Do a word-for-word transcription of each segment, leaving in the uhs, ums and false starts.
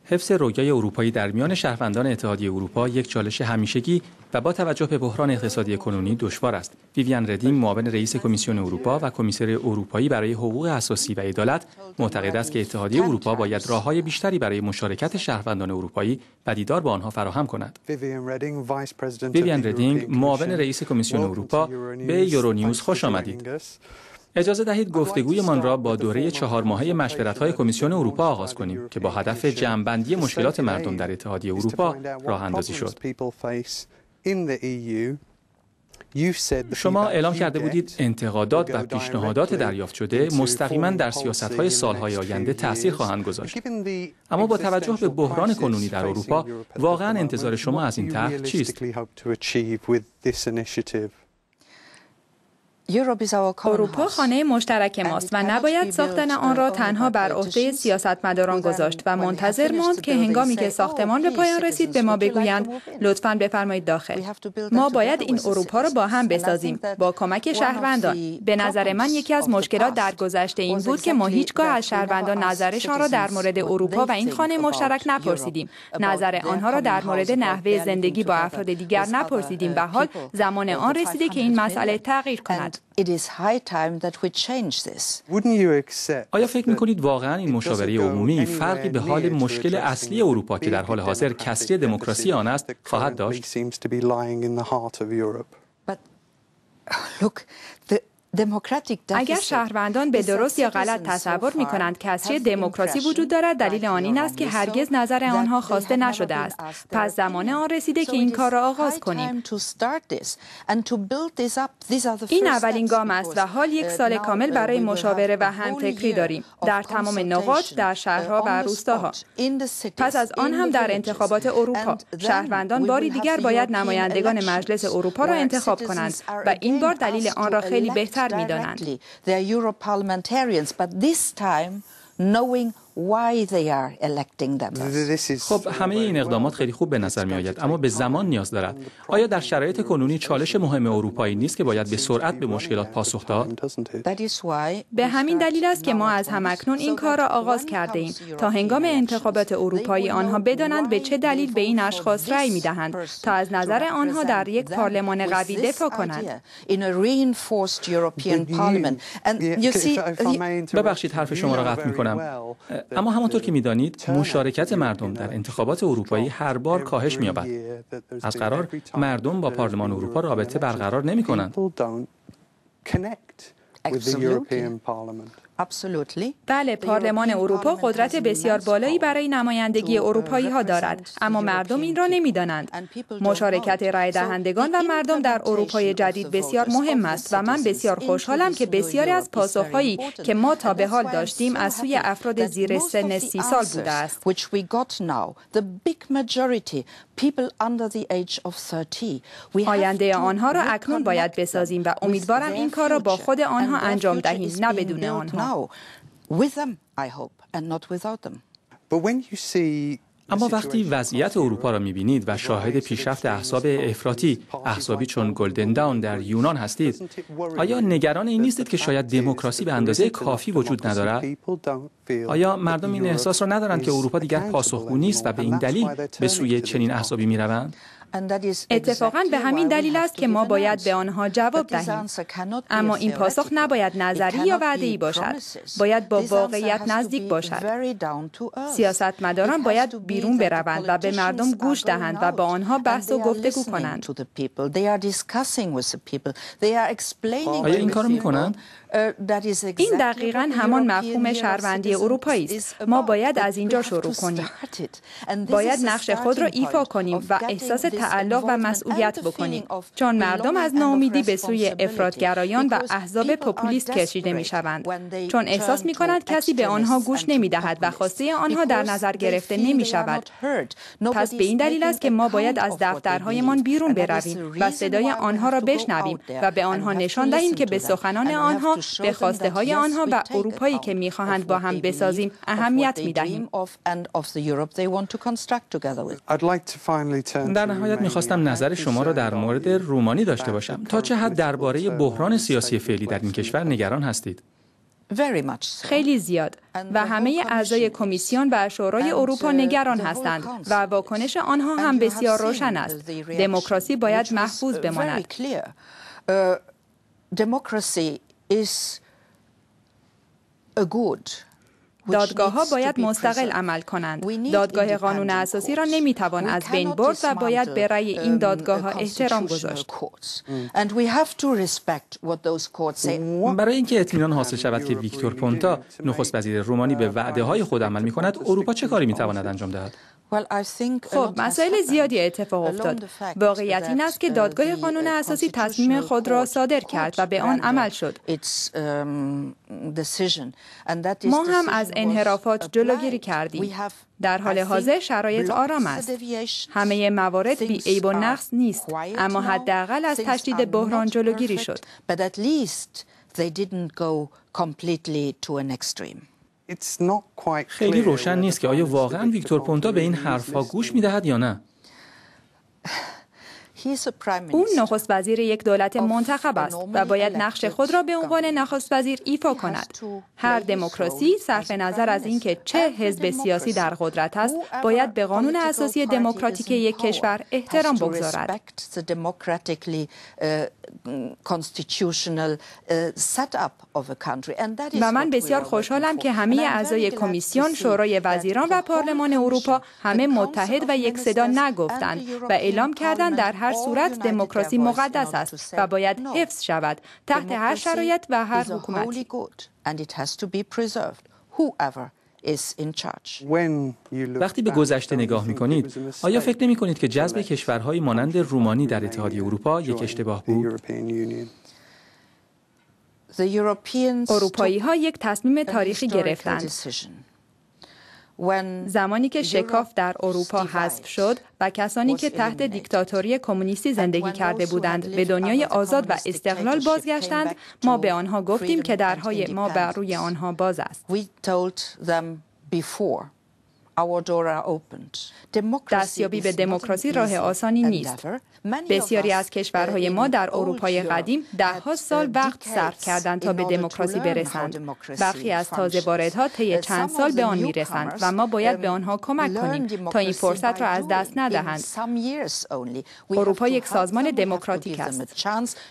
حفظ رویای اروپایی در میان شهروندان اتحادیه اروپا یک چالش همیشگی و با توجه به بحران اقتصادی کنونی دشوار است. ویویان ردینگ، معاون رئیس کمیسیون اروپا و کمیسر اروپایی برای حقوق اساسی و عدالت، معتقد است که اتحادیه اروپا باید راه‌های بیشتری برای مشارکت شهروندان اروپایی و دیدار با آنها فراهم کند. ویویان ردینگ، معاون رئیس کمیسیون اروپا، به یورونیوز خوش آمدید. اجازه دهید گفتگویمان را با دوره چهار ماهه مشورت‌های کمیسیون اروپا آغاز کنیم که با هدف جمع‌بندی مشکلات مردم در اتحادیه اروپا راه اندازی شد. شما اعلام کرده بودید انتقادات و پیشنهادات دریافت شده مستقیما در سیاست‌های سال‌های آینده تأثیر خواهند گذاشت. اما با توجه به بحران کنونی در اروپا، واقعاً انتظار شما از این طرح چیست؟ اروپا خانه مشترک ماست و نباید ساختن آن را تنها بر عهده سیاستمداران گذاشت و منتظر ماند که هنگامی که ساختمان به پایان رسید به ما بگویند لطفاً بفرمایید داخل. ما باید این اروپا را با هم بسازیم با کمک شهروندان. به نظر من یکی از مشکلات در گذشته این بود که ما هیچگاه از شهروندان نظرشان را در مورد اروپا و این خانه مشترک نپرسیدیم. نظر آنها را در مورد نحوه زندگی با افراد دیگر نپرسیدیم و حال زمان آن رسیده که این مسئله تغییر کند. آیا فکر می‌کنید واقعاً این مشاوره عمومی فرقی به حال مشکل اصلی اروپا که در حال حاضر کسری دموکراسی آن است خواهد داشت؟ اگر شهروندان به درست یا غلط تصور می‌کنند کسری دموکراسی وجود دارد، دلیل آن این است که هرگز نظر آنها خواسته نشده است. پس زمان آن رسیده که این کار را آغاز کنیم. این اولین گام است و حال یک سال کامل برای مشاوره و همفکری داریم در تمام نقاط، در شهرها و روستاها. پس از آن هم در انتخابات اروپا شهروندان باری دیگر باید نمایندگان مجلس اروپا را انتخاب کنند و این بار دلیل آن را خیلی بهتر می‌دانند. خب همه این اقدامات خیلی خوب به نظر می آید، اما به زمان نیاز دارد. آیا در شرایط کنونی چالش مهم اروپایی نیست که باید به سرعت به مشکلات پاسخ داد؟ به همین دلیل است که ما از همکنون این کار را آغاز کرده ایم تا هنگام انتخابات اروپایی آنها بدانند به چه دلیل به این اشخاص رأی می دهند تا از نظر آنها در یک پارلمان قوی دفاع کنند. ببخشید حرف شما را قطع می کنم. اما همانطور که می‌دانید مشارکت مردم در انتخابات اروپایی هر بار کاهش می‌یابد. از قرار مردم با پارلمان اروپا رابطه برقرار نمی‌کنند. بله، پارلمان اروپا قدرت بسیار بالایی برای نمایندگی اروپایی ها دارد، اما مردم این را نمی‌دانند. مشارکت رای دهندگان و مردم در اروپای جدید بسیار مهم است و من بسیار خوشحالم که بسیاری از پاسخهایی که ما تا به حال داشتیم از سوی افراد زیر سن سی سال بوده است. آینده آنها را اکنون باید بسازیم و امیدوارم این کار را با خود آنها انجام دهیم، نه بدون آنها. اما وقتی وضعیت اروپا را می‌بینید و شاهد پیشرفت احزاب افراطی، احزابی چون گلدن داون در یونان هستید، آیا نگران این نیستید که شاید دموکراسی به اندازه کافی وجود ندارد؟ آیا مردم این احساس را ندارند که اروپا دیگر پاسخگو نیست و به این دلیل به سوی چنین احزابی می‌روند؟ اتفاقاً به همین دلیل است که ما باید به آنها جواب دهیم. اما این پاسخ نباید نظری یا وعده‌ای باشد. باید با واقعیت نزدیک باشد. سیاستمداران باید بیرون بروند و به مردم گوش دهند و با آنها بحث و گفتگو کنند. آیا این کارو می‌کنند؟ این دقیقاً همان مفهوم شهروندی اروپایی است. ما باید از اینجا شروع کنیم. باید نقش خود را ایفا کنیم و احساس تعلق و مسئولیت بکنیم، چون مردم از ناامیدی به سوی افراطگرایان و احزاب پوپولیست کشیده می‌شوند، چون احساس می‌کنند کسی به آنها گوش نمی‌دهد و خواسته آنها در نظر گرفته نمی‌شود. پس به این دلیل است که ما باید از دفترهایمان بیرون برویم و صدای آنها را بشنویم و به آنها نشان دهیم که به سخنان آنها، به خواسته های آنها و اروپایی که می‌خواهند با هم بسازیم اهمیت می‌دهیم. در نهایت می‌خواستم نظر شما را در مورد رومانی داشته باشم. تا چه حد درباره بحران سیاسی فعلی در این کشور نگران هستید؟ خیلی زیاد و همه اعضای کمیسیون و شورای اروپا نگران هستند و واکنش آنها هم بسیار روشن است. دموکراسی باید محفوظ بماند. دادگاه‌ها باید مستقل عمل کنند. دادگاه قانون اساسی را نمی‌توان از بین برد و باید به رأی این دادگاه‌ها احترام گذاشت. برای اینکه اطمینان حاصل شود که ویکتور پونتا نخست وزیر رومانی به وعده‌های خود عمل می‌کند، اروپا چه کاری می‌تواند انجام دهد؟ خب مسائل زیادی اتفاق افتاد. واقعیت این است که دادگاه قانون اساسی تصمیم خود را صادر کرد و به آن عمل شد. ما هم از انحرافات جلوگیری کردیم. در حال حاضر شرایط آرام است. همه موارد بی عیب و نقص نیست، اما حداقل از تشدید بحران جلوگیری شد. خیلی روشن نیست که آیا واقعاً ویکتور پونتا به این حرفها گوش می‌دهد یا نه. او نخست وزیر یک دولت منتخب است و باید نقش خود را به عنوان نخست وزیر ایفا کند. هر دموکراسی صرف نظر از اینکه چه حزب سیاسی در قدرت است، باید به قانون اساسی دموکراتیک یک کشور احترام بگذارد. و من بسیار خوشحالم که همه اعضای کمیسیون، شورای وزیران و پارلمان اروپا همه متحد و یک صدا نگفتند و اعلام کردند در هر صورت دموکراسی مقدس است و باید حفظ شود تحت هر شرایط و هر حکومتی. وقتی به گذشته نگاه می‌کنید، آیا فکر نمی‌کنید که جذب کشورهای مانند رومانی در اتحادیه اروپا یک اشتباه بود؟ اروپایی‌ها یک تصمیم تاریخی گرفتند. زمانی که شکاف در اروپا حذف شد و کسانی که تحت دیکتاتوری کمونیستی زندگی کرده بودند به دنیای آزاد و استقلال بازگشتند، ما به آنها گفتیم که درهای ما بر روی آنها باز است. دستیابی به دموکراسی راه آسانی نیست. بسیاری از کشورهای ما در اروپای قدیم دهها سال وقت صرف کردند تا به دموکراسی برسند. برخی از تازه واردها طی چند سال به آن میرسند و ما باید به آنها کمک کنیم تا این فرصت را از دست ندهند. اروپا یک سازمان دموکراتیک است.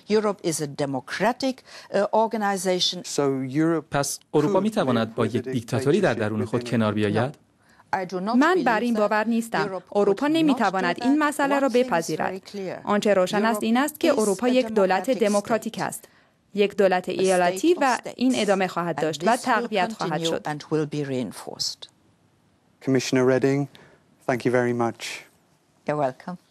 پس اروپا میتواند با یک دیکتاتوری در درون خود کنار بیاید؟ من بر این باور نیستم. اروپا نمیتواند این مسئله را بپذیرد. آنچه روشن است این است که اروپا یک دولت دموکراتیک است. یک دولت ایالتی و این ادامه خواهد داشت و تقویت خواهد شد. Commissioner Reding, thank you very much. You're welcome.